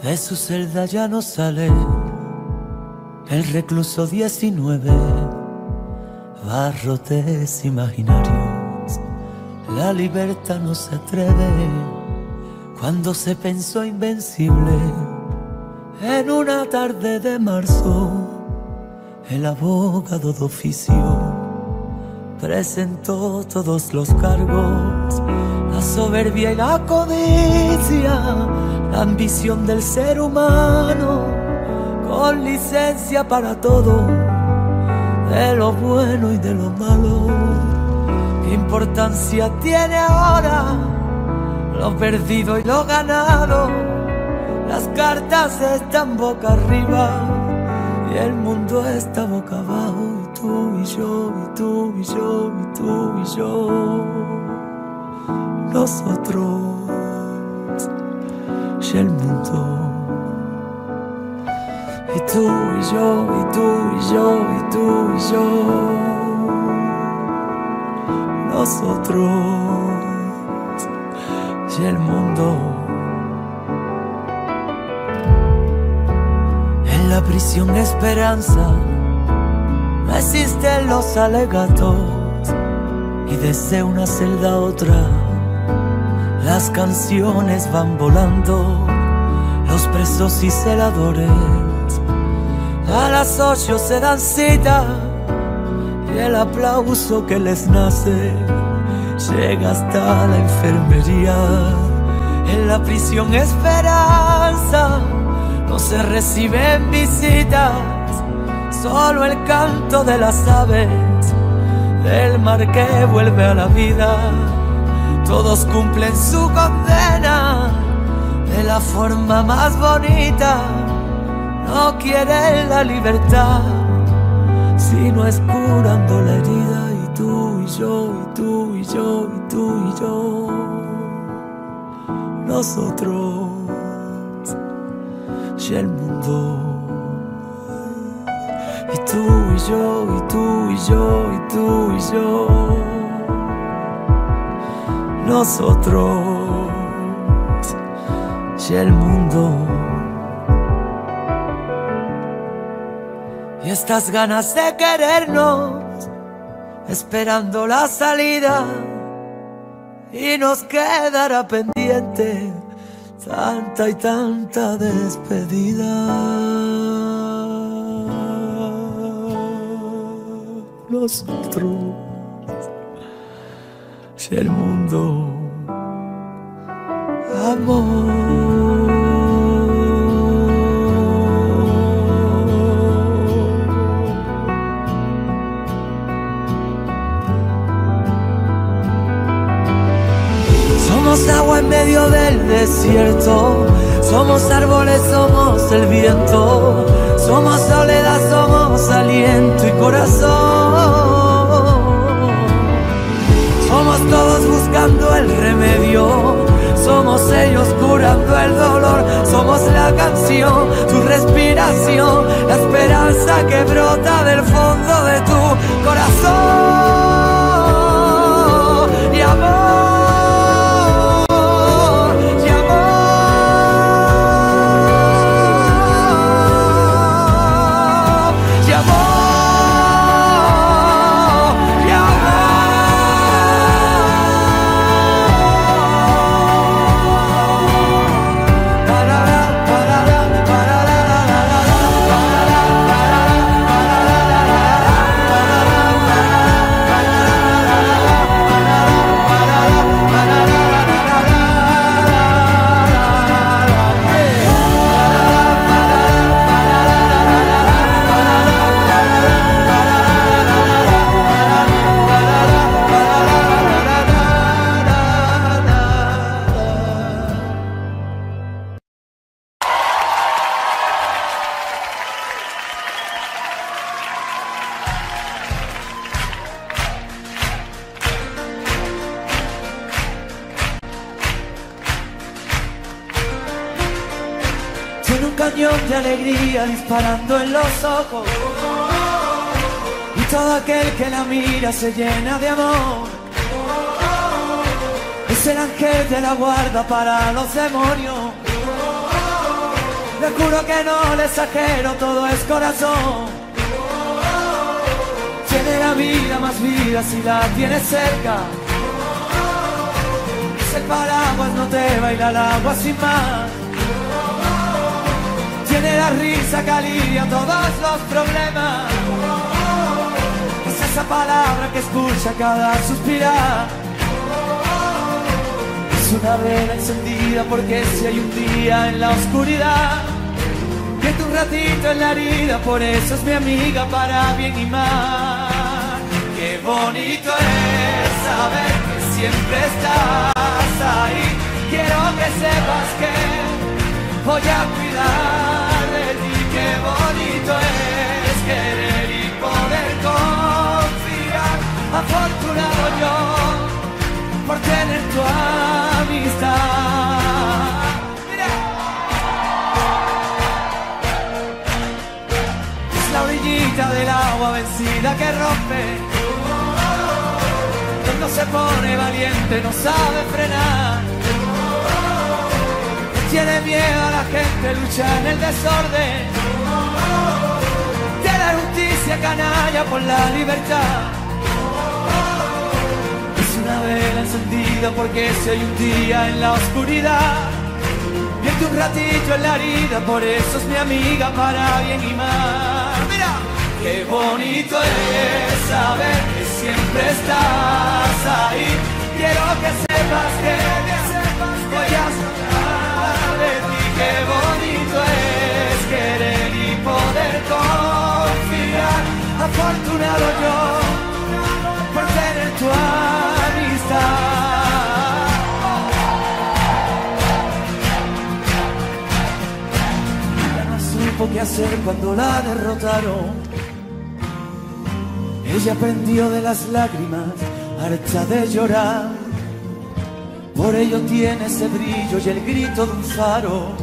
De su celda ya no sale el recluso 19, barrotes imaginarios. La libertad no se atreve cuando se pensó invencible. En una tarde de marzo, el abogado de oficio presentó todos los cargos. La soberbia y la codicia, la ambición del ser humano, con licencia para todo, de lo bueno y de lo malo. ¿Qué importancia tiene ahora lo perdido y lo ganado? Las cartas están boca arriba y el mundo está boca abajo. Y tú y yo, y tú y yo, y tú y yo, nosotros y el mundo. Y tú y yo, y tú y yo, y tú y yo, nosotros y el mundo. En la prisión Esperanza no existen los alegatos, y desde una celda a otra las canciones van volando. Los presos y celadores a las 8 se dan cita, y el aplauso que les nace llega hasta la enfermería. En la prisión Esperanza no se reciben visitas, solo el canto de las aves del mar que vuelve a la vida. Todos cumplen su condena de la forma más bonita. No quieren la libertad, sino es curando la herida. Y tú y yo, y tú y yo, y tú y yo, nosotros y el mundo. Y tú y yo, y tú y yo, y tú y yo, nosotros y el mundo. Y estas ganas de querernos, esperando la salida, y nos quedará pendiente tanta y tanta despedida. Nosotros y el mundo, amor. Somos agua en medio del desierto, somos árboles, somos el viento, somos soledad, somos aliento y corazón. Somos todos buscando el remedio, somos ellos curando el dolor. Somos la canción, tu respiración, la esperanza que brota del fondo de tu corazón. Y amor. De alegría disparando en los ojos, y todo aquel que la mira se llena de amor. Es el ángel de la guarda para los demonios. Le juro que no le exagero, todo es corazón. Tiene la vida más vida si la tienes cerca. Es el paraguas, no te baila el agua sin más. Tiene la risa que alivia todos los problemas. Es esa palabra que escucha cada suspirar. Es una vela encendida porque si hay un día en la oscuridad, viene un ratito en la herida, por eso es mi amiga para bien y mal. Qué bonito es saber que siempre estás ahí. Quiero que sepas que voy a cuidar de ti. Qué bonito es querer y poder confiar. Afortunado yo por tener tu amistad. Mira. Es la orillita del agua vencida que rompe. Cuando se pone valiente no sabe frenar. Tiene miedo a la gente, lucha en el desorden. De la justicia canalla por la libertad. Es una vela encendida porque si hay un día en la oscuridad, vierte un ratito en la herida, por eso es mi amiga para bien y mal. Mira, qué bonito es saber que siempre estás ahí. Quiero que sepas que voy a hablar de ti. Qué bonito es querer y poder confiar. Afortunado yo por tener tu amistad. Ella no supo qué hacer cuando la derrotaron. Ella aprendió de las lágrimas, harta de llorar. Por ello tiene ese brillo y el grito de un faro.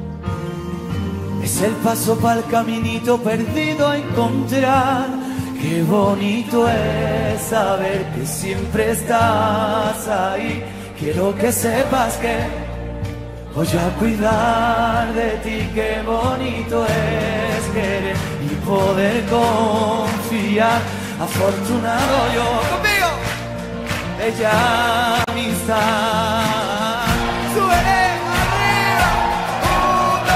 Es el paso para el caminito perdido a encontrar. Qué bonito es saber que siempre estás ahí. Quiero que sepas que voy a cuidar de ti. Qué bonito es querer y poder confiar. Afortunado yo conmigo, bella amistad. Súbele arriba, 1,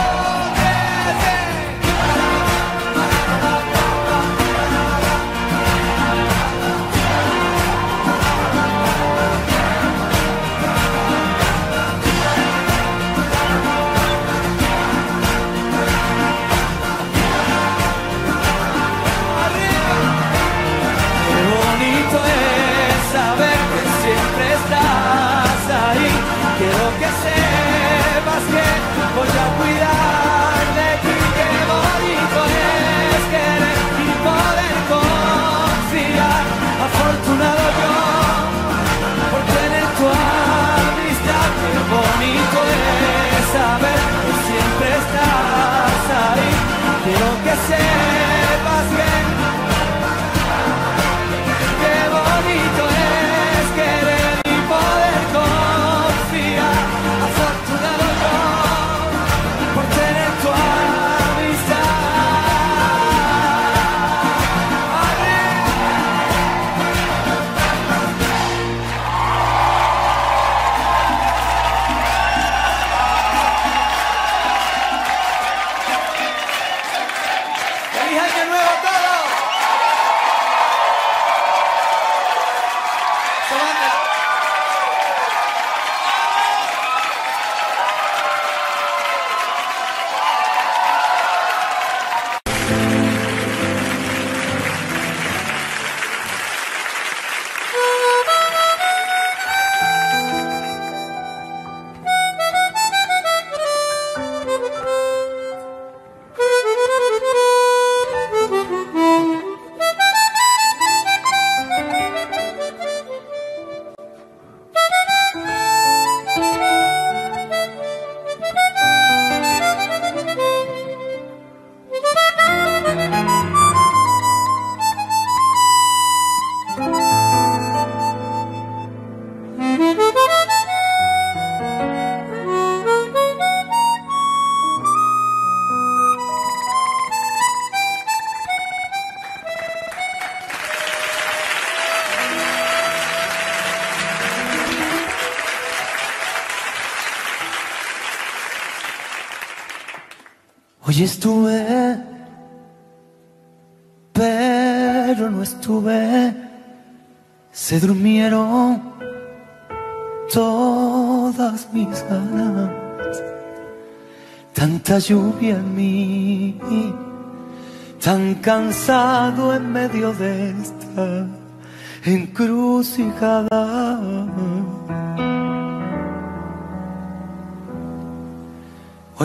Hoy estuve, pero no estuve. Se durmieron todas mis ganas. Tanta lluvia en mí, tan cansado en medio de esta encrucijada. Hoy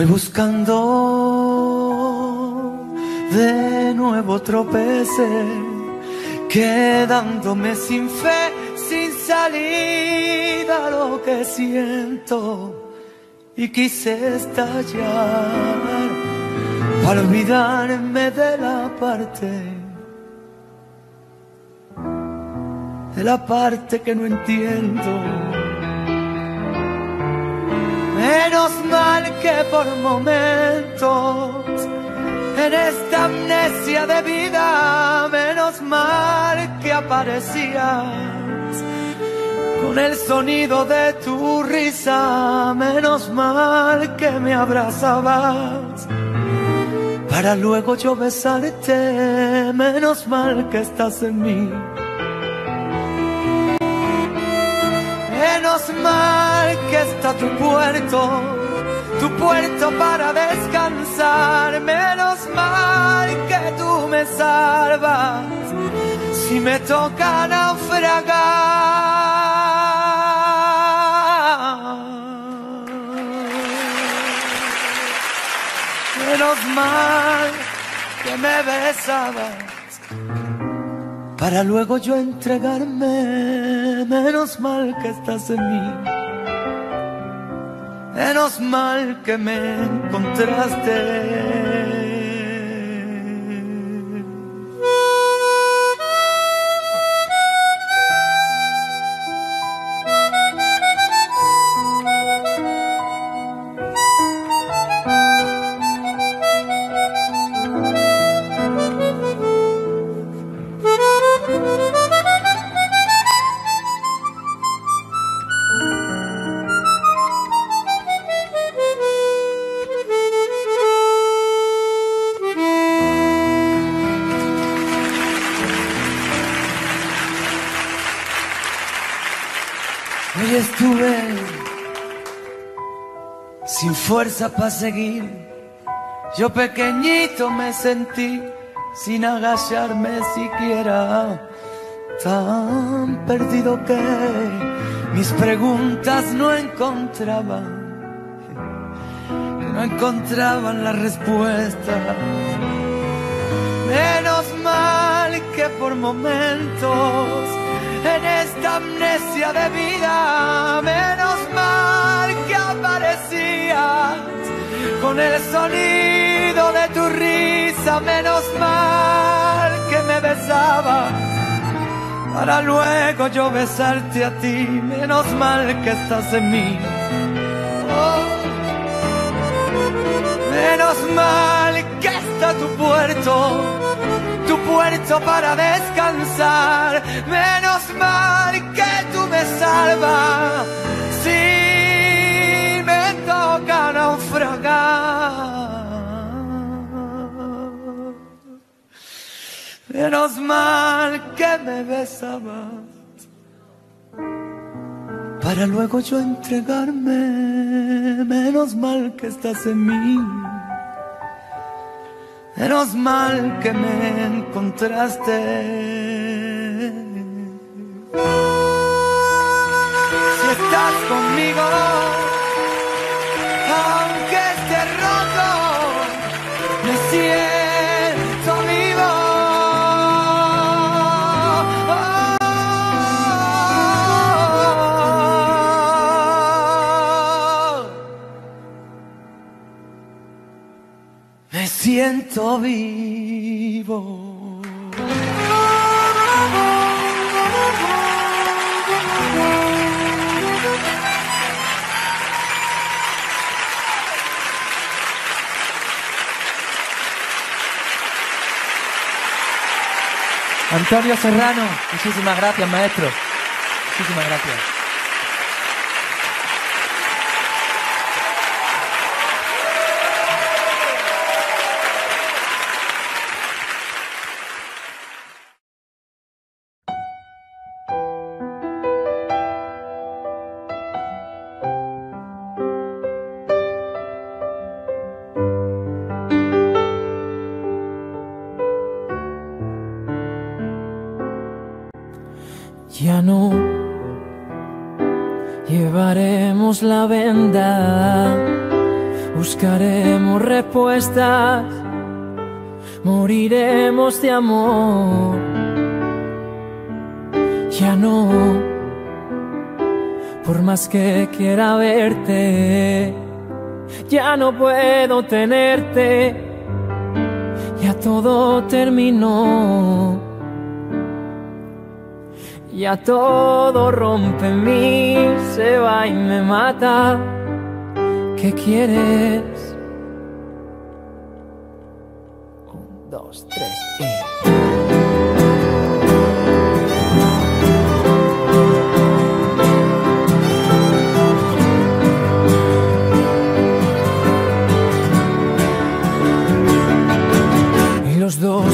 buscando de nuevo tropecé, quedándome sin fe, sin salida a lo que siento. Y quise estallar para olvidarme de la parte que no entiendo. Menos mal que por momentos en esta amnesia de vida, menos mal que aparecías con el sonido de tu risa, menos mal que me abrazabas para luego yo besarte, menos mal que estás en mí. Menos mal que está tu puerto para descansar, menos mal que tú me salvas si me toca naufragar. Menos mal que me besabas para luego yo entregarme, menos mal que estás en mí. Menos mal que me encontraste. Hoy estuve sin fuerza para seguir, yo pequeñito me sentí sin agacharme siquiera, tan perdido que mis preguntas no encontraban la respuesta. Menos mal que por momentos en esta amnesia de vida, menos mal que aparecías con el sonido de tu risa, menos mal que me besabas para luego yo besarte a ti, menos mal que estás en mí. Oh, menos mal que está tu puerto para descansar, menos mal que tú me salvas si me toca naufragar. Menos mal que me besabas para luego yo entregarme, menos mal que estás en mí. Menos mal que me encontraste. Si estás conmigo, aunque esté roto, me siento vivo. Me siento vivo. Antonio Serrano, muchísimas gracias, maestro. Muchísimas gracias. quitaremos la venda, buscaremos respuestas, moriremos de amor. Ya no, por más que quiera verte, ya no puedo tenerte, ya todo terminó. Ya todo rompe en mí, se va y me mata. ¿Qué quieres? 1, 2, 3 y los dos,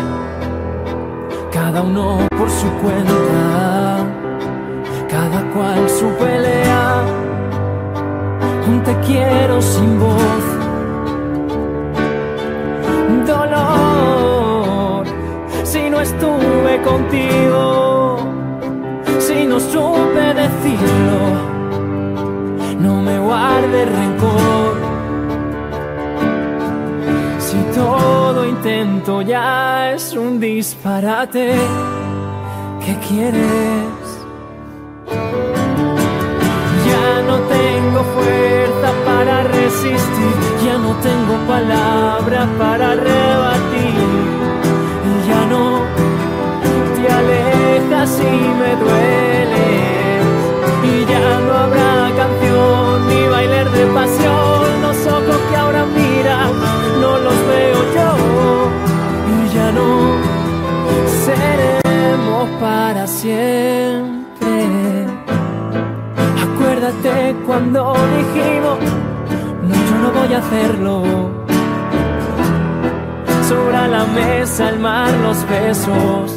cada uno por su cuenta, cada cual su pelea. Un te quiero sin voz, dolor, si no estuve contigo, si no supe decirlo, no me guardes rencor. Si todo intento ya es un disparate, ¿qué quieres? Ya no tengo fuerza para resistir, ya no tengo palabras para rebatir, y ya no te alejas y me dueles, y ya no habrá canción ni bailar de pasión. Los ojos que ahora miras no los veo yo, y ya no seremos para siempre. Acuérdate cuando dijimos, no, yo no voy a hacerlo. Sobre la mesa el mar, los besos.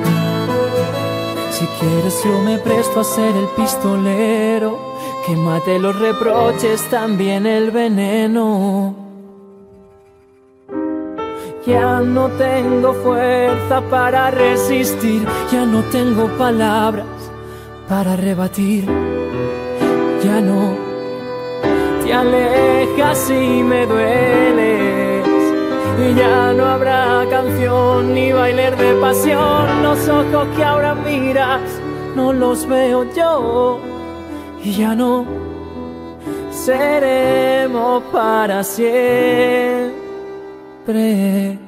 Si quieres yo me presto a ser el pistolero, que mate los reproches, también el veneno. Ya no tengo fuerza para resistir, ya no tengo palabras para rebatir. Ya no te alejas y me dueles, y ya no habrá canción ni bailar de pasión. Los ojos que ahora miras no los veo yo, y ya no seremos para siempre.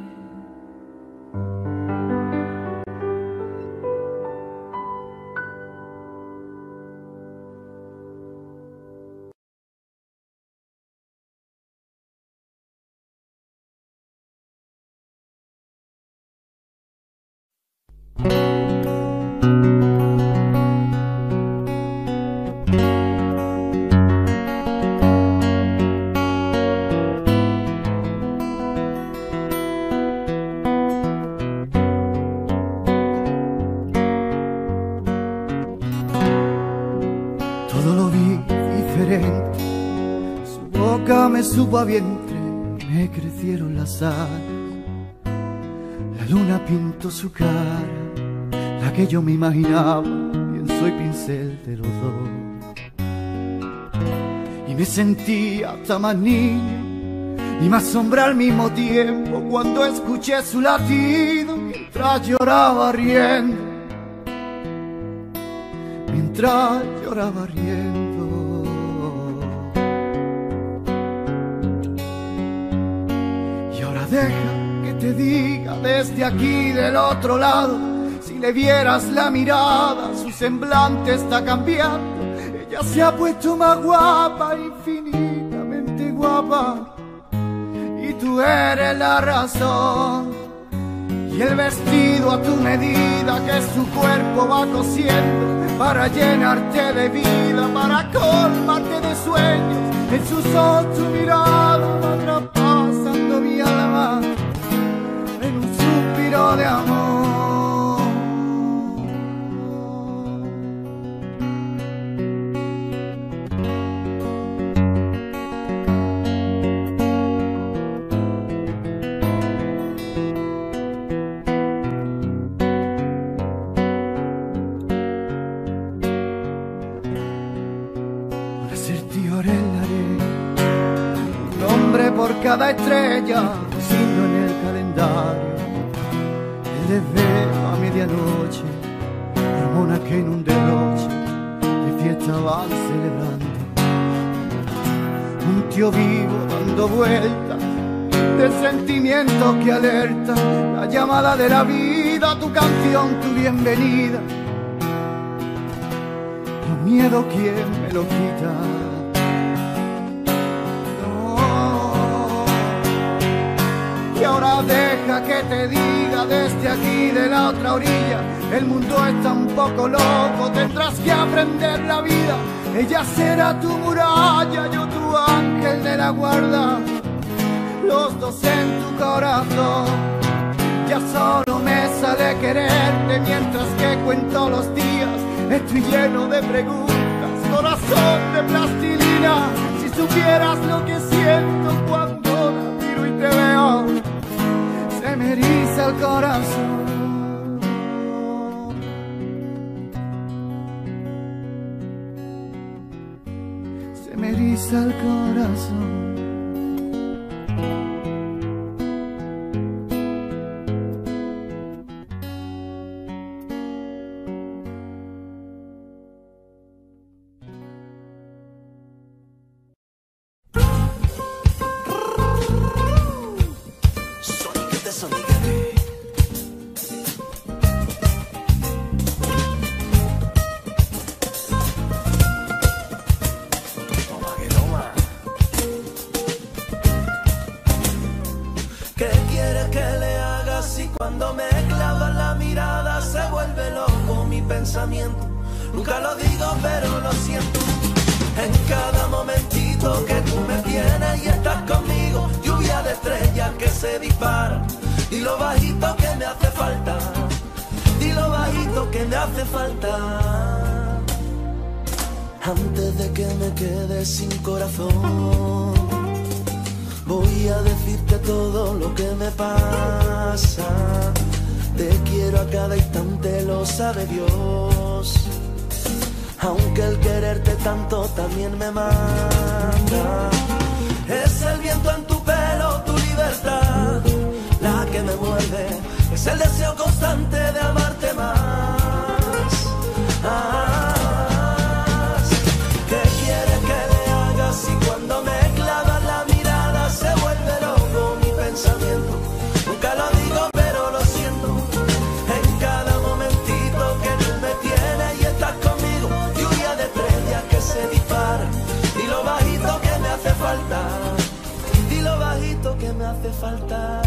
Todo lo vi diferente, su boca me supo a vientre, me crecieron las alas, la luna pintó su cara, la que yo me imaginaba, pienso y pincel de los dos. Y me sentí hasta más niño y más sombra al mismo tiempo cuando escuché su latido mientras lloraba riendo, mientras lloraba riendo. Y ahora deja que te diga desde aquí del otro lado, si le vieras la mirada, su semblante está cambiando. Ella se ha puesto más guapa, infinitamente guapa, y tú eres la razón. Y el vestido a tu medida que su cuerpo va cosiendo para llenarte de vida, para colmarte de sueños. En sus ojos tu mirada va traspasando mi alma en un suspiro de amor. por cada estrella, signo en el calendario. El desvelo a medianoche, hormonas que en un derroche de fiesta van celebrando. Un tío vivo dando vueltas, de sentimientos que alertan, la llamada de la vida, tu canción, tu bienvenida. Los miedos, ¿quién me los quita? Y ahora deja que te diga desde aquí de la otra orilla, el mundo está un poco loco, tendrás que aprender la vida. Ella será tu muralla, yo tu ángel de la guarda, los dos en tu corazón. Ya solo me sale quererte mientras que cuento los días. Estoy lleno de preguntas, corazón de plastilina. Si supieras lo que siento cuando la miro y te veo, se me eriza el corazón. Se me eriza el corazón. Nunca lo digo, pero lo siento. En cada momentito que tú me tienes y estás conmigo, lluvia de estrellas que se disparan. Y lo bajito que me hace falta, y lo bajito que me hace falta. Antes de que me quede sin corazón, voy a decirte todo lo que me pasa. Te quiero a cada instante, lo sabe Dios. Aunque el quererte tanto también me mata. Es el viento en tu pelo, tu libertad, la que me muerde. Es el deseo constante de amarte más. ¿Qué quieres que le haga si cuando me clavas la mirada se vuelve loco mi pensamiento? Nunca lo digo, pero lo siento. En cada momentito que tú me tienes y estás conmigo, lluvia de estrellas que se disparan. Y lo bajito que me hace falta, y lo bajito que me hace falta.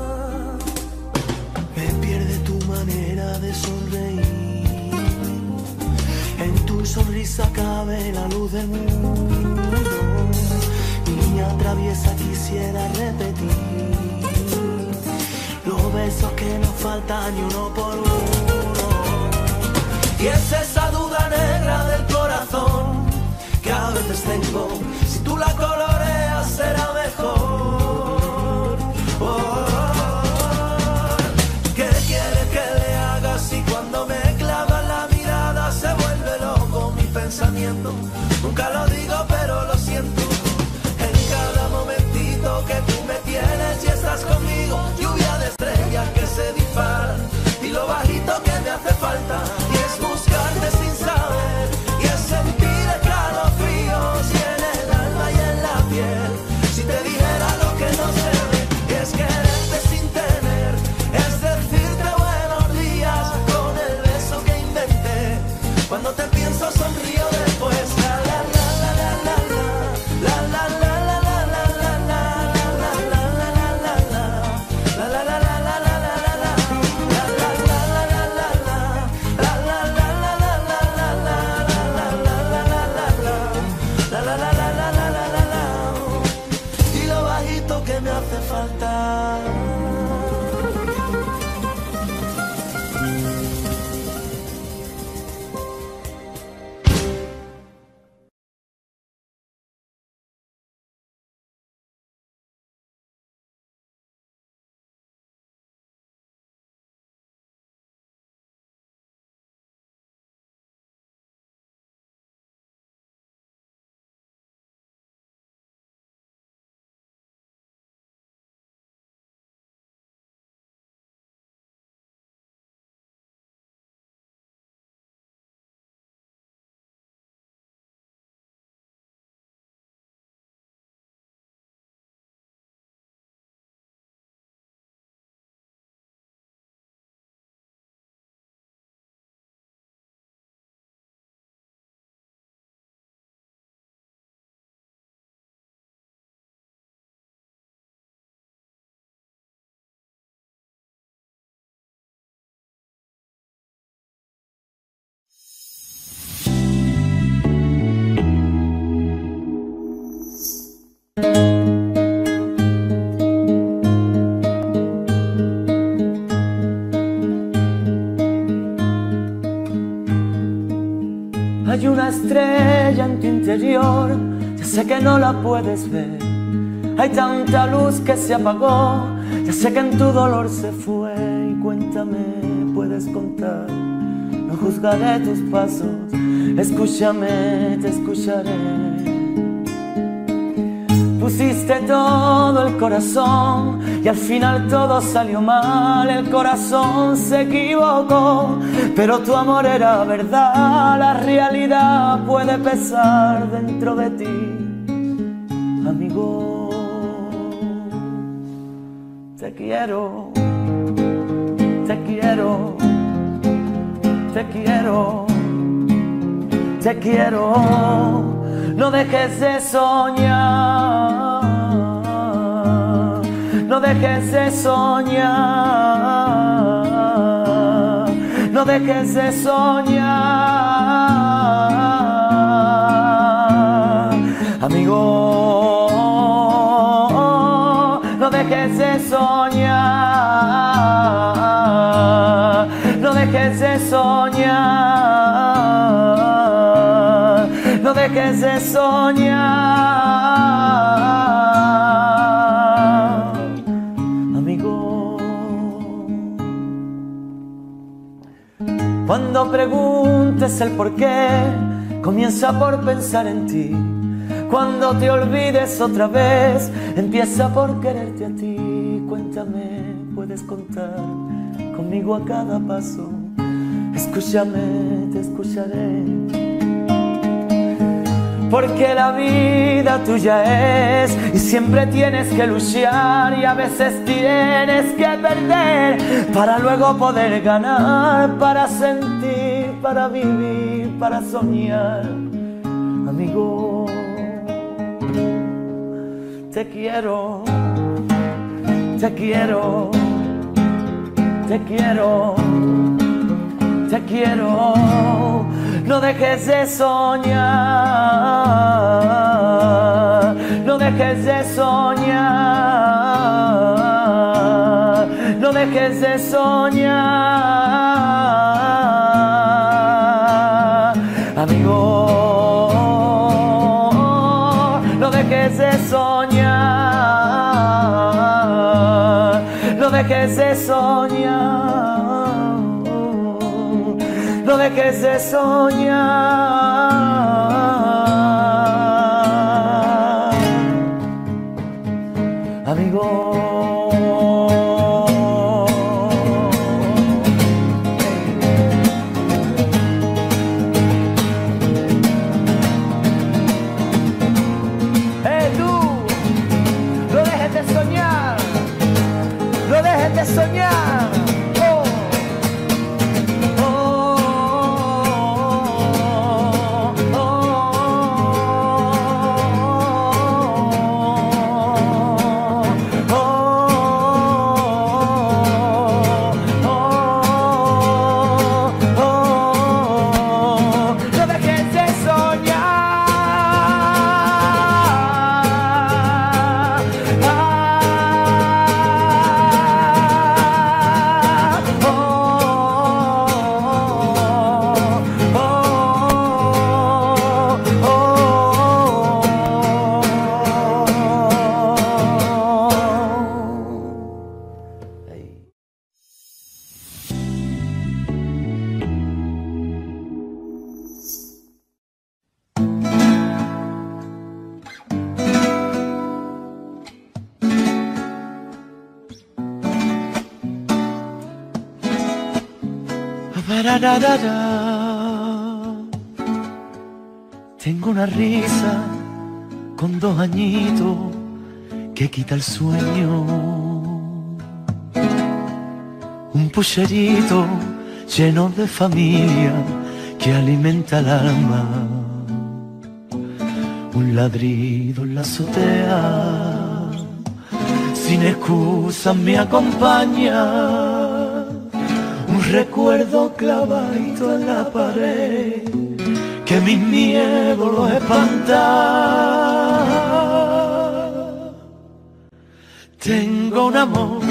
Me pierde tu manera de sonreír. En tu sonrisa cabe la luz del mundo. Niña traviesa quisiera repetir los besos que nos faltan y uno por uno. Y es esa duda negra del corazón que a veces tengo. Si tú la coloreas será mejor. ¿Qué quieres que le haga si cuando me clavas la mirada se vuelve loco mi pensamiento? Nunca lo digo, pero lo siento. En cada momentito que tú me tienes y estás conmigo, lluvia de estrellas que se disparan. Y lo bajito que me hace falta, y es buscarte sin saber, y es sentir escalofríos y en el alma y en la piel. sé que no la puedes ver. Hay tanta luz que se apagó, ya sé que en tu dolor se fue. Y cuéntame, puedes contar, no juzgaré tus pasos. Escúchame, te escucharé. Pusiste todo el corazón y al final todo salió mal. El corazón se equivocó, pero tu amor era verdad. La realidad puede pesar dentro de ti, amigo. Te quiero, te quiero, te quiero, te quiero. No dejes de soñar, no dejes de soñar, no dejes de soñar, amigo. No dejes de soñar, no dejes de soñar, no dejes de soñar, amigo. Cuando preguntes el por qué, comienza por pensar en ti. Cuando te olvides otra vez, empieza por quererte a ti. Cuéntame, puedes contar conmigo a cada paso. Escúchame, te escucharé. Porque la vida tuya es y siempre tienes que luchar, y a veces tienes que perder para luego poder ganar, para sentir, para vivir, para soñar, amigo. Te quiero, te quiero, te quiero, te quiero. No dejes de soñar, no dejes de soñar, no dejes de soñar, amigo. No dejes de soñar, no dejes de soñar, no dejes de soñar, amigo. Soñar, oh, oh, oh, oh, oh, oh. No dejes de soñar. Tengo una risa con 2 añitos que quita el sueño, un pucherito lleno de familia que alimenta el alma, un ladrido en la azotea, sin excusas me acompaña. Un recuerdo clavadito en la pared que mis miedos los espanta. Tengo un amor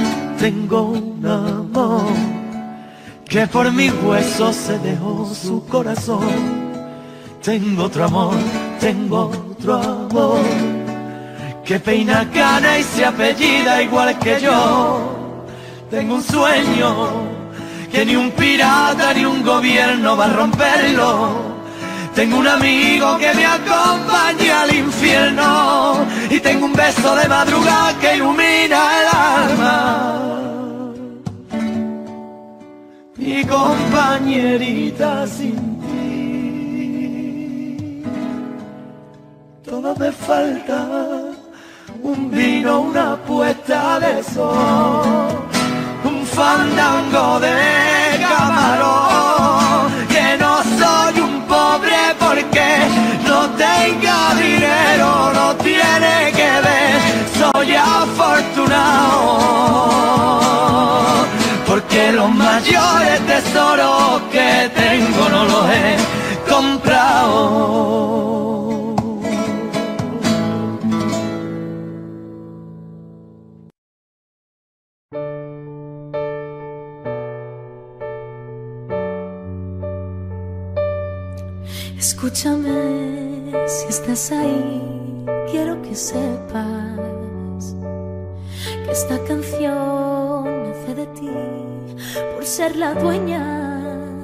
que por mis huesos se dejó su corazón. Tengo otro amor otro amor, que peina cana y se apellida igual que yo. Tengo un sueño que ni un pirata ni un gobierno va a romperlo. Tengo un amigo que me acompaña al infierno y tengo un beso de madrugada que ilumina el alma. Mi compañerita sin ti, todo me falta, un vino, una puesta de sol, un fandango de camarón, que no soy un pobre porque no tenga dinero, no tiene que ver, soy afortunado, porque los mayores tesoros que tengo no los he comprado. Escúchame, si estás ahí, quiero que sepas que esta canción nace de ti por ser la dueña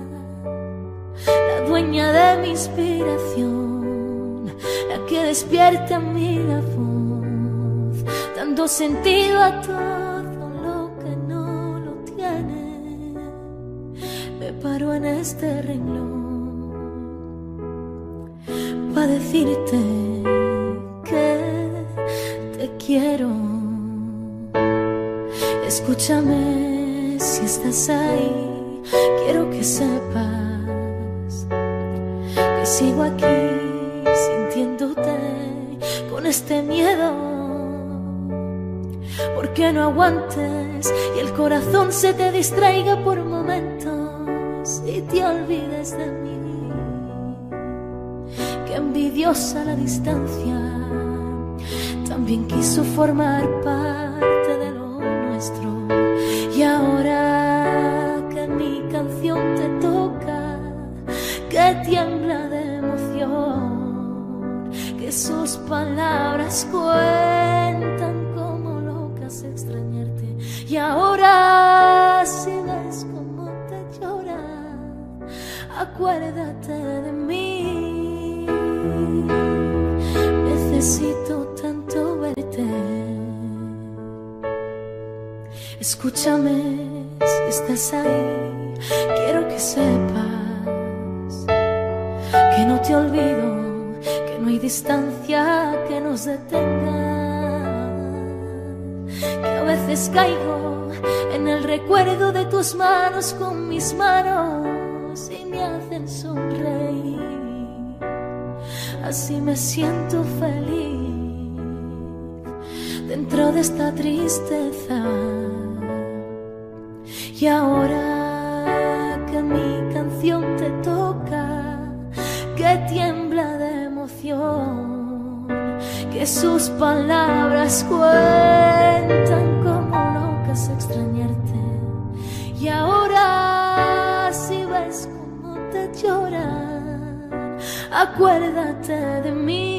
de mi inspiración, la que despierta en mí la voz, dando sentido a todo lo que no lo tiene. Me paro en este renglón para decirte que te quiero. Escúchame, si estás ahí, quiero que sepas que sigo aquí sintiéndote con este miedo, porque no aguantes y el corazón se te distraiga por momentos y te olvides de mí. Que envidiosa la distancia, también quiso formar parte de lo nuestro. Y ahora que mi canción te toca, que tiembla de emoción, que sus palabras cuentan como locas extrañarte. Y ahora si ves cómo te llora, acuérdate de mí. Necesito tanto verte. Escúchame, si estás ahí, quiero que sepas que no te olvido, que no hay distancia que nos detenga, que a veces caigo en el recuerdo de tus manos con mis manos y me hacen sonreír. Así me siento feliz dentro de esta tristeza. Y ahora que mi canción te toca, que tiembla de emoción, que sus palabras cuentan como locas extrañarte. Y ahora si ves cómo te lloran, acuérdate de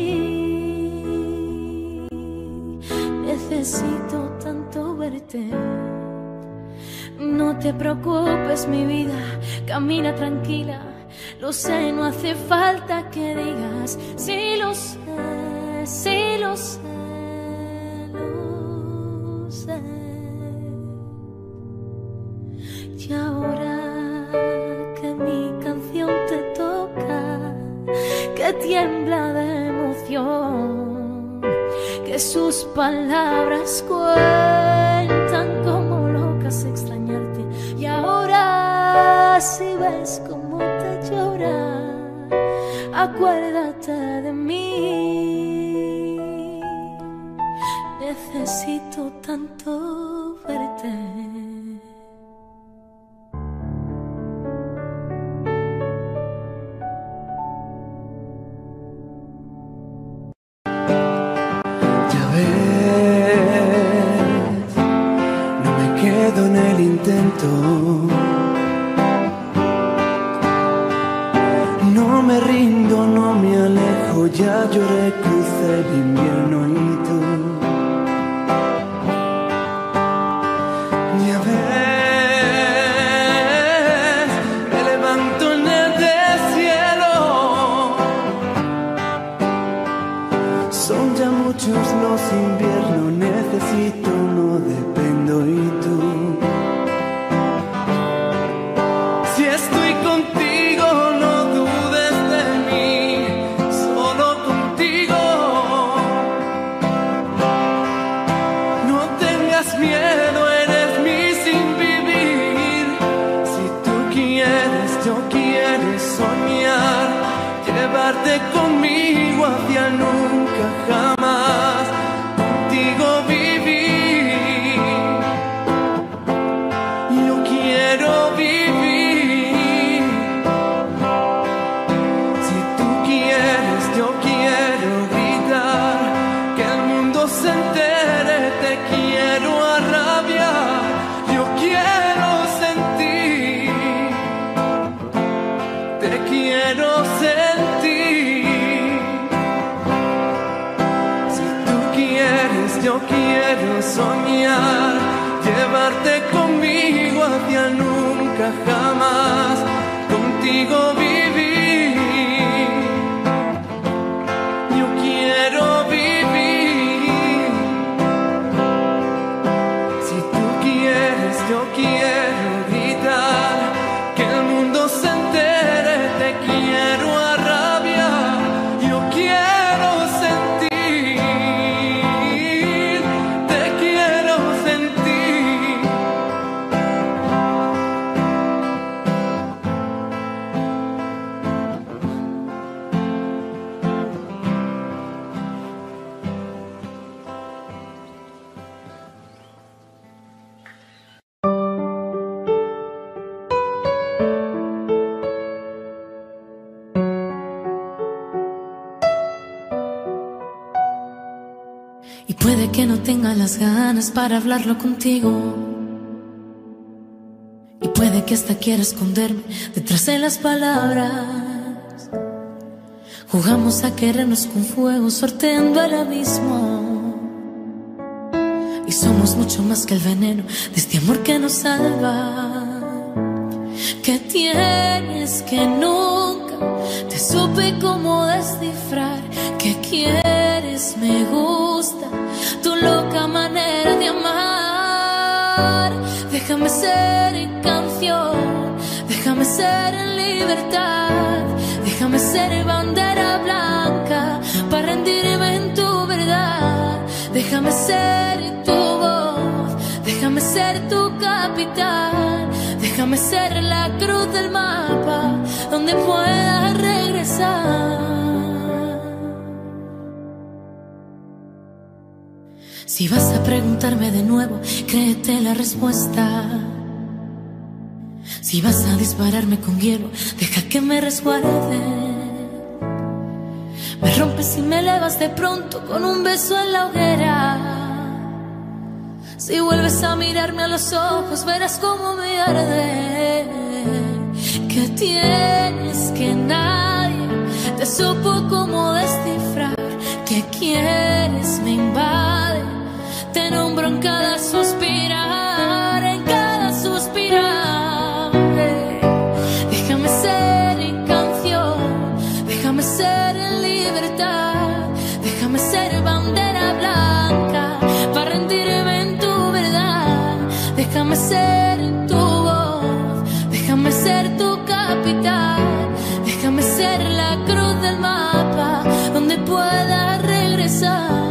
mí. Necesito tanto verte. No te preocupes, mi vida, camina tranquila. Lo sé, no hace falta que digas. Sí lo sé, sí lo sé, lo sé. Y ahora que mi canción te toca, que tiembla de emoción, que sus palabras cuentan como locas extrañarte. Y ahora si ves cómo te llora, acuérdate de mí. Necesito tanto verte. En el intento, no me rindo, no me alejo, ya lloré, crucé tengas miedo, eres mi sin vivir. Si tú quieres, yo quiero soñar, llevarte conmigo hacia nunca jamás, contigo vivir. Yo quiero vivir. Si tú quieres, yo quiero gritar, que el mundo se entere, te quiero arrabiar. Yo quiero sentir, te quiero sentir. Si tú quieres, yo quiero soñar, llevarte conmigo hacia nunca jamás, contigo vivir. Yo quiero vivir. Si tú quieres, yo quiero gritar, que el mundo se entere, te quiero arrabiar. Yo quiero sentir, te quiero sentir. Y puede que no tenga las ganas para hablarlo contigo, y puede que hasta quiera esconderme detrás de las palabras. Jugamos a querernos con fuego, sorteando el abismo, y somos mucho más que el veneno de este amor que nos salva. ¿Qué tienes que nunca te supe cómo descifrar? ¿Qué quieres? Me gusta tu loca manera de amar. Déjame ser canción, déjame ser en libertad, déjame ser bandera blanca para rendirme en tu verdad. Déjame ser tu voz, déjame ser tu capitán, déjame ser la cruz del mapa donde pueda regresar. Si vas a preguntarme de nuevo, créete la respuesta. Si vas a dispararme con hielo, deja que me resguarde. Me rompes y me elevas de pronto con un beso en la hoguera. Si vuelves a mirarme a los ojos, verás cómo me arde. ¿Qué tienes que nadie te supo cómo descifrar? ¿Qué quieres? Me invade, te nombro en cada suspirar, en cada suspirar. Déjame ser en canción, déjame ser en libertad, déjame ser bandera blanca para rendirme en tu verdad. Déjame ser tu voz, déjame ser tu capitán, déjame ser la cruz del mapa donde pueda regresar.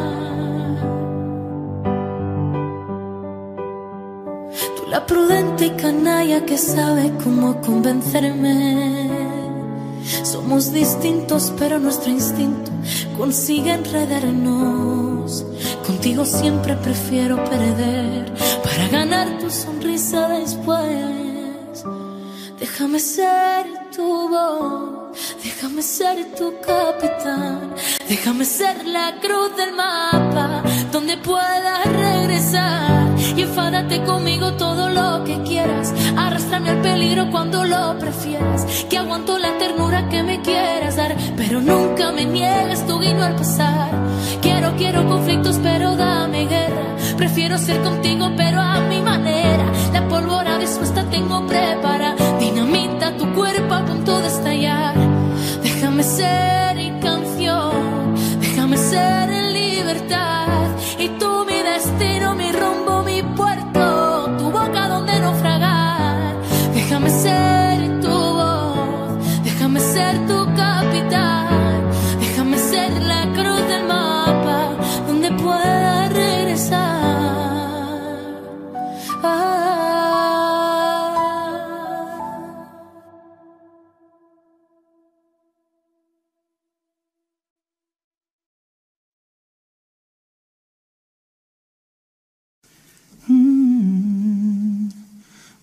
La prudente y canalla que sabe cómo convencerme. Somos distintos, pero nuestro instinto consigue enredarnos. Contigo siempre prefiero perder para ganar tu sonrisa después. Déjame ser tu voz, déjame ser tu capitán, déjame ser la cruz del mapa donde puedas regresar. Y enfádate conmigo todo lo que quieras, arrástrame al peligro cuando lo prefieras, que aguanto la ternura que me quieras dar, pero nunca me niegues tu guiño al pasar. Quiero conflictos, pero dame guerra. Prefiero ser contigo, pero a mi manera. La pólvora dispuesta tengo prepara, dinamita tu cuerpo a punto de estallar. Déjame ser en canción, déjame ser en libertad, y tú mi destino, mi rumbo, mi puerto, tu boca donde naufragar. Déjame ser tu voz, déjame ser tu capitán, déjame ser la cruz del mapa donde pueda regresar.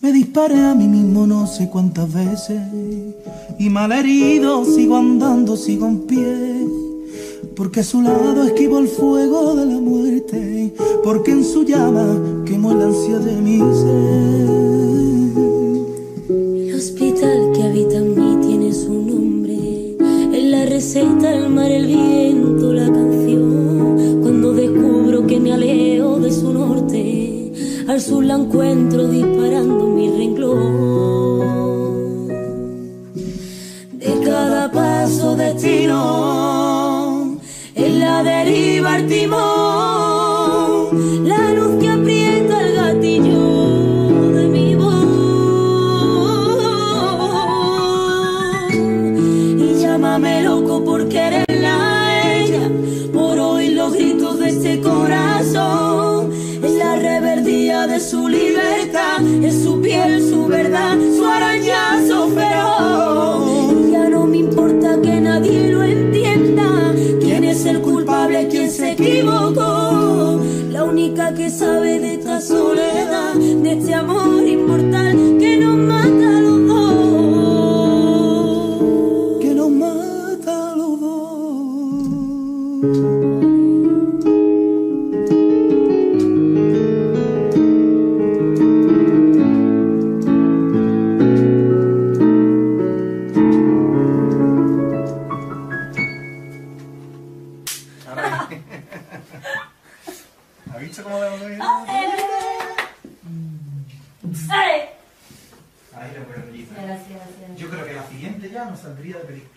Me disparé a mí mismo no sé cuántas veces y malherido sigo andando, sigo en pie, porque a su lado esquivo el fuego de la muerte, porque en su llama quemó el ansia de mi ser. El hospital que habita en mí tiene su nombre, en la receta, el mar, el viento, la canción. Cuando descubro que me alejo de su norte, al sur la encuentro disparando mi renglón. De cada paso destino, en la deriva el timón, la luz que aprieta el gatillo de mi voz. Y llámame loco por quererla a ella, por oír los gritos de este corazón. Es la reverdía de su libertad, es su piel, su verdad, su arañazo feroz. Ya no me importa que nadie lo entienda, quién es el culpable, quién se equivocó. La única que sabe de esta soledad, de este amor inmortal que nos mata a los dos. Que nos mata a los dos. ¿Has visto cómo le hemos oído? Ahí le voy a reír. Gracias. Yo creo que la siguiente ya nos saldría de película.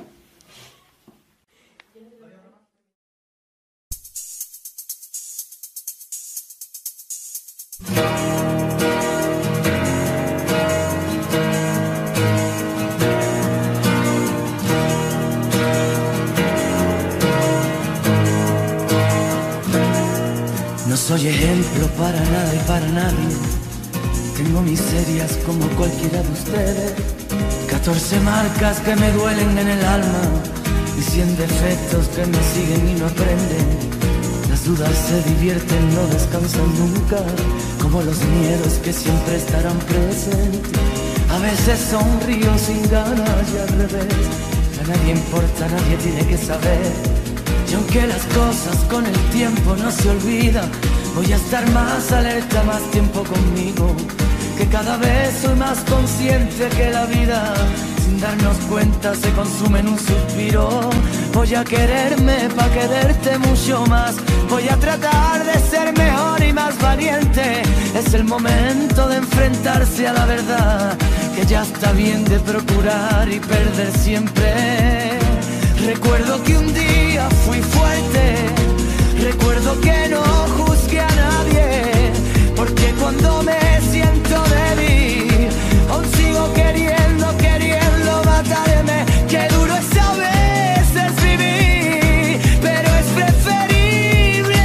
No soy ejemplo para nada y para nadie. Tengo miserias como cualquiera de ustedes. 14 marcas que me duelen en el alma y 100 defectos que me siguen y no aprenden. Las dudas se divierten, no descansan nunca, como los miedos que siempre estarán presentes. A veces sonrío sin ganas y al revés. A nadie importa, nadie tiene que saber. Y aunque las cosas con el tiempo no se olvidan, voy a estar más alerta, más tiempo conmigo, que cada vez soy más consciente que la vida, sin darnos cuenta, se consume en un suspiro. Voy a quererme pa' quererte mucho más, voy a tratar de ser mejor y más valiente. Es el momento de enfrentarse a la verdad, que ya está bien de procurar y perder siempre. Recuerdo que un día fui fuerte, recuerdo que no juzgué a nadie, porque cuando me siento débil, aún sigo queriendo matarme. Qué duro es a veces vivir, pero es preferible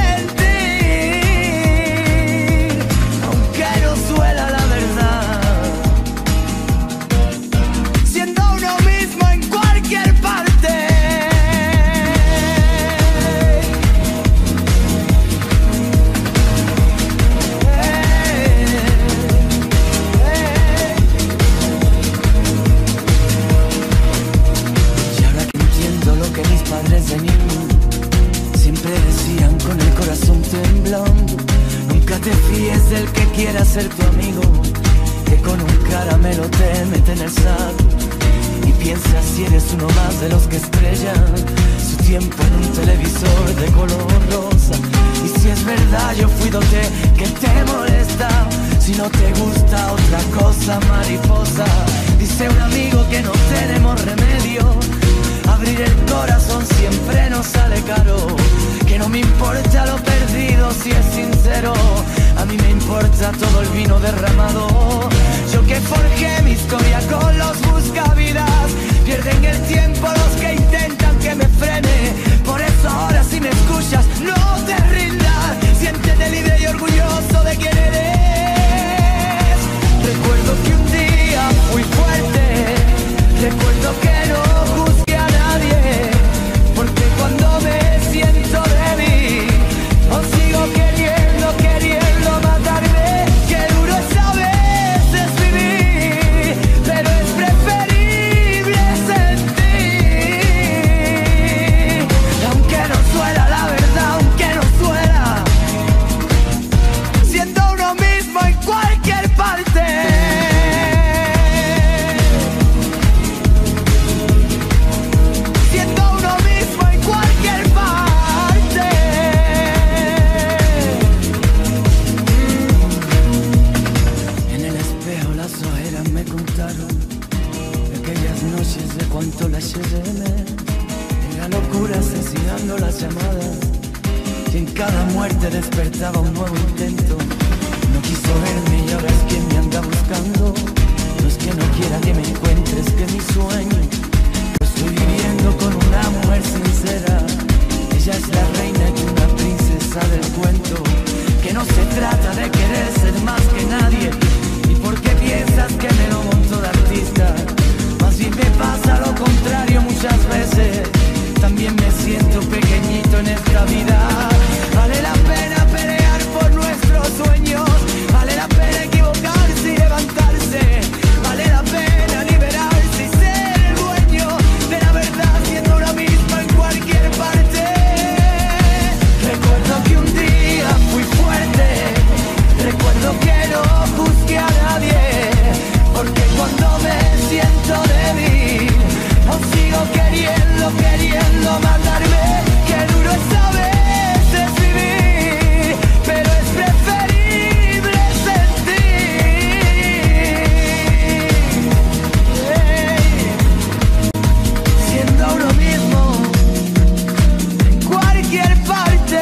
sentir, aunque no duela la verdad, siendo uno mismo en cualquier parte. Padres de niño siempre decían con el corazón temblando: nunca te fíes del que quiera ser tu amigo, que con un caramelo te mete en el saco. Y piensa si eres uno más de los que estrellan su tiempo en un televisor de color rosa. Y si es verdad yo fui dote que te molesta, si no te gusta otra cosa, mariposa. Dice un amigo que no tenemos remedio, abrir el corazón siempre nos sale caro, que no me importa lo perdido si es sincero, a mí me importa todo el vino derramado. Yo que forjé mi historia con los buscavidas, pierden el tiempo los que intentan que me frene. Por eso ahora si me escuchas no te rindas, siéntete libre y orgulloso de quién eres. Recuerdo que un día fui fuerte, recuerdo que no juzgué a nadie, porque cuando me siento débil, aún sigo queriendo matarme. Qué duro es a veces necesitaba un nuevo intento. No quiso verme y ahora es quien me anda buscando. No es que no quiera que me encuentre, es que mi sueño lo estoy viviendo con una mujer sincera. Ella es la reina y una princesa del cuento. Que no se trata de querer ser más que nadie. ¿Y por qué piensas que me lo monto de artista? Más bien me pasa lo contrario muchas veces. También me siento pequeñito en esta vida. Vale la pena pelear por nuestros sueños. Vale la pena equivocarse y levantarse. Vale la pena liberarse y ser el dueño de la verdad, siendo uno mismo en cualquier parte. Recuerdo que un día fui fuerte. Recuerdo que no juzgué a nadie. Porque cuando me siento débil, aún sigo queriendo matarme. Qué duro es a veces vivir, pero es preferible sentir. Siendo uno mismo en cualquier parte.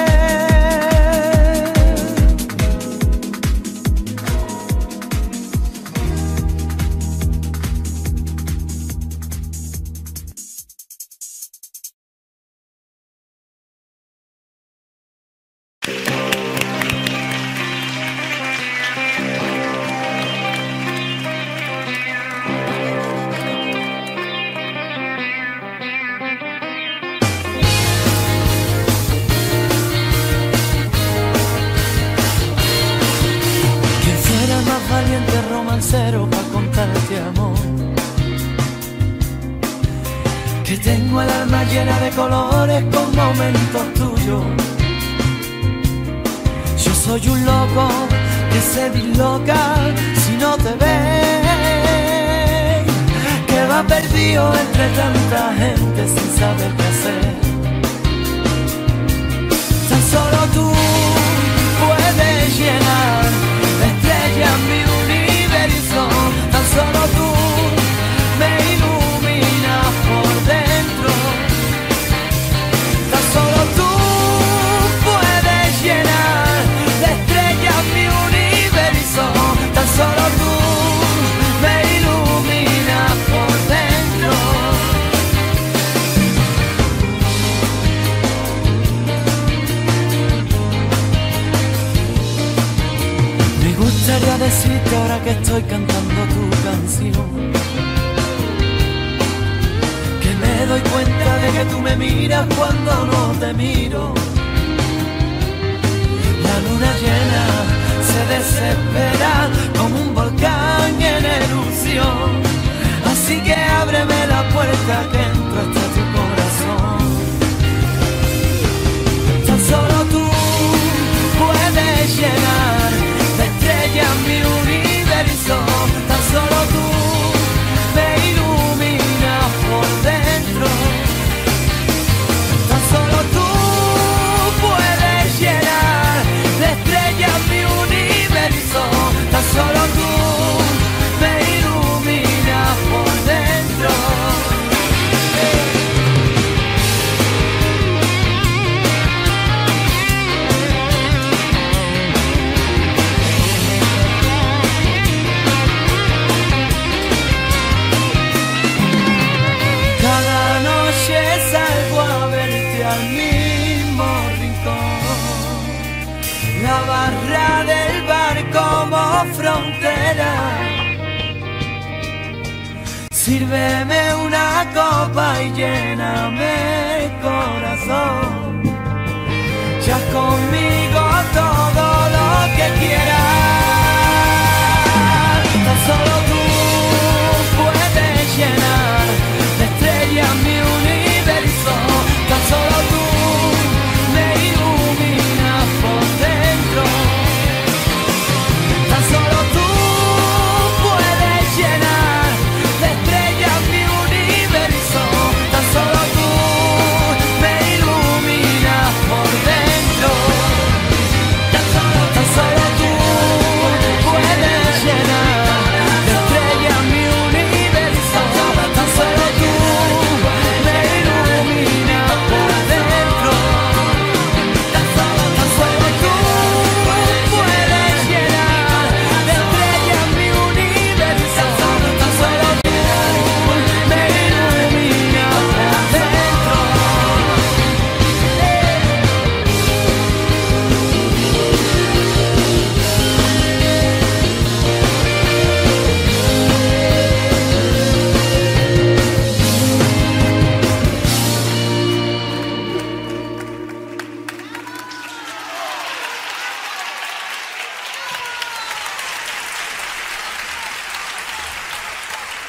Romancero para contarte amor, que tengo el alma llena de colores con momentos tuyos. Yo soy un loco que se disloca si no te ve, que va perdido entre tanta gente sin saber qué hacer. Tan solo tú puedes llenar de estrellas mi universo. Tan solo tú me iluminas por dentro. Tan solo tú puedes llenar de estrellas mi universo. Tan solo tú me iluminas por dentro. Me gustaría decirte ahora que estoy cantando tu canción, que me doy cuenta de que tú me miras cuando no te miro. La luna llena se desespera como un volcán en erupción. Así que ábreme la puerta que entro hasta tu corazón. Tan solo tú puedes llenar de estrellas mi universo. Tan solo tú me iluminas por dentro. Tan solo tú puedes llenar de estrellas mi universo. Tan solo tú me iluminas por dentro. Al mismo rincón, la barra del bar como frontera. Sírveme una copa y lléname el corazón. Ya conmigo todo lo que quieras. Tan solo tú puedes llenar de estrellas mi universo. Tan solo tú me iluminas por dentro. Tan solo tú puedes llenar de estrellas mi universo. Tan solo tú me iluminas por dentro. Tan solo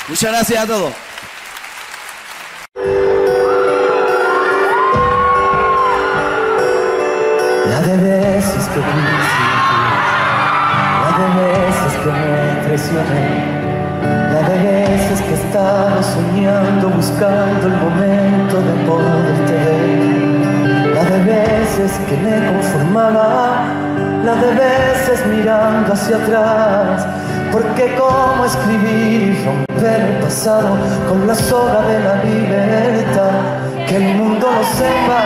Muchas gracias a todos. La de veces que quise, la de veces que me traicioné, la de veces que estaba soñando, buscando el momento de poderte ver, la de veces que me conformaba, la de veces mirando hacia atrás, porque cómo escribir y romper el pasado con la soga de la libertad, que el mundo lo sepa.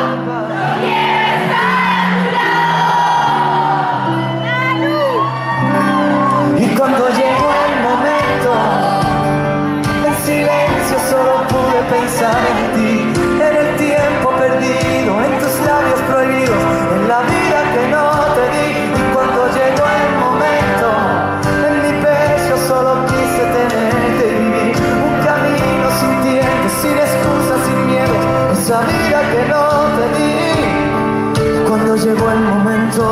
Cuando llegó el momento, en silencio solo pude pensar en ti, en el tiempo perdido, en tus labios prohibidos, en la vida que no te di. Y cuando llegó el momento, en mi pecho solo quise tenerte y vivir un camino sin tiempo, sin excusas, sin miedo, esa vida que no te di. Cuando llegó el momento,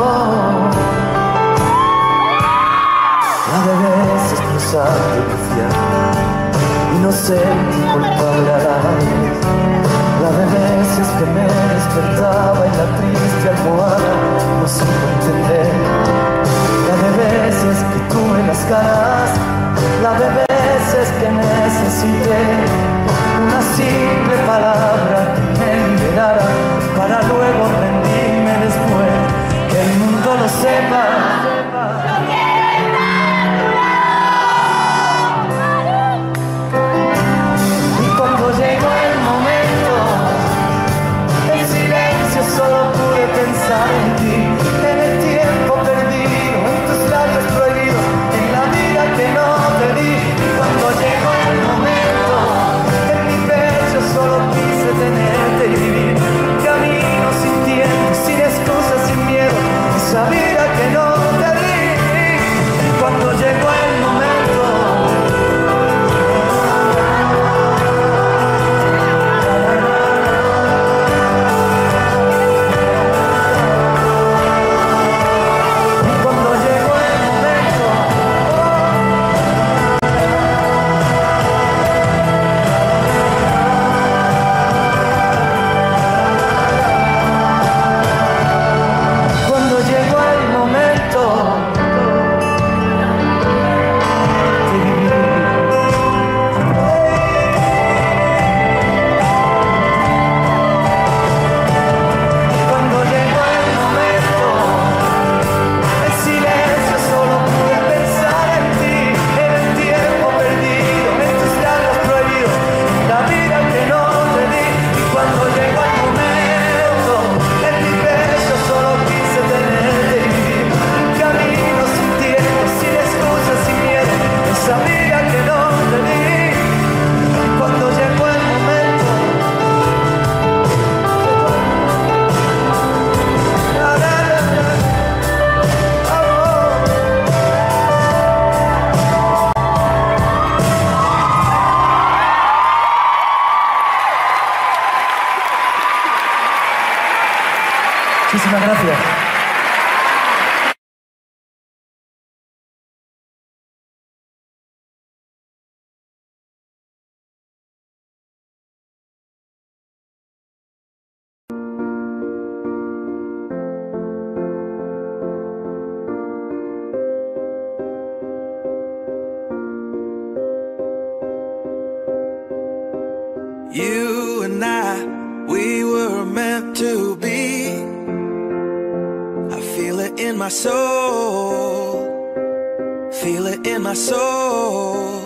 la de veces cruzando el océano, inocente y culpable a la vez, la de veces que me despertaba en la triste almohada, no supe entender, la de veces que tuve las ganas, la de veces que necesité una simple palabra que me liberara, para luego rendirme después, que el mundo lo sepa. Solo pude pensar en ti, en el tiempo perdido, en tus labios prohibidos, en la vida que no te di. Y cuando llegó el momento, en mi pecho solo quise tenerte y vivir un camino sin tiempo, sin excusas, sin miedo, esa vida que no te di. Y cuando llegó el momento, muchísimas gracias. You and I, we were meant to be. I feel it in my soul, feel it in my soul.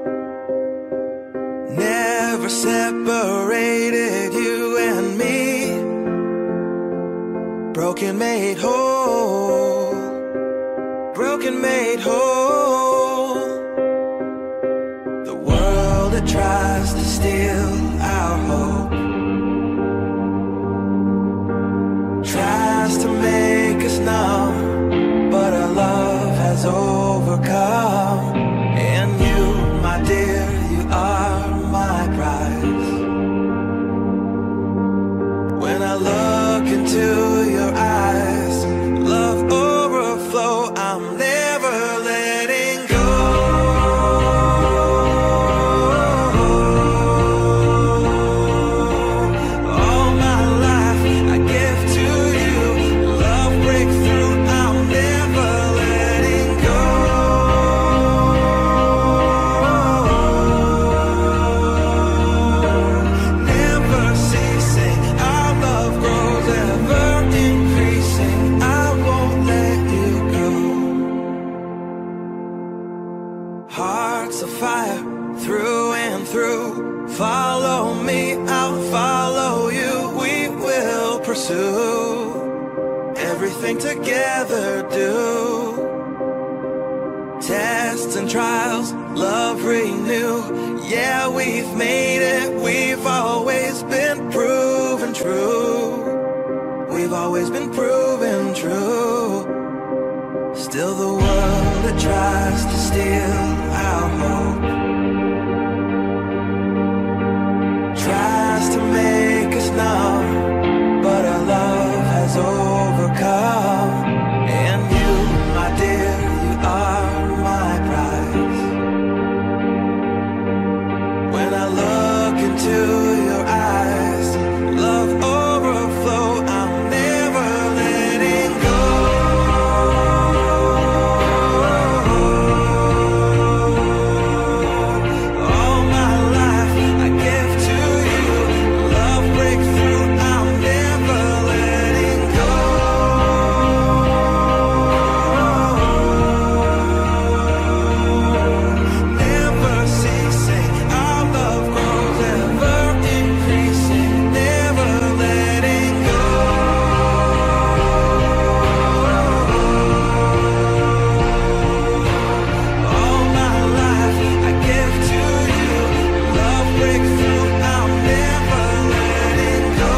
Never separated, you and me. Broken made whole, broken made whole. The world that tries to steal our hope tries to make us numb, but our love has overcome. And you, my dear, you are my prize. When I look into your eyes, love overflow, I'm never letting us a fire through and through. Follow me, I'll follow you. We will pursue everything together, do tests and trials, love renew. Yeah, we've made it, we've always been proven true. We've always been proven true. Still the world that tries to steal our hope tries to make us numb, but our love has overcome. And you, my dear, you are my prize. When I look into your eyes, love overflow, I'm never letting go. All my life I give to you. Love breakthrough, I'm never letting go. Never ceasing, our love grows, ever increasing, never letting go. All my life I give to you. Love breakthrough, I'm never letting go.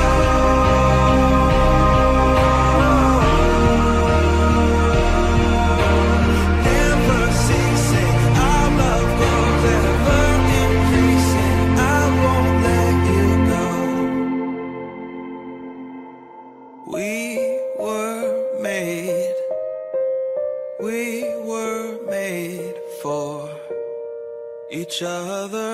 Never ceasing, our love grows, ever increasing, I won't let you go. We were made for each other.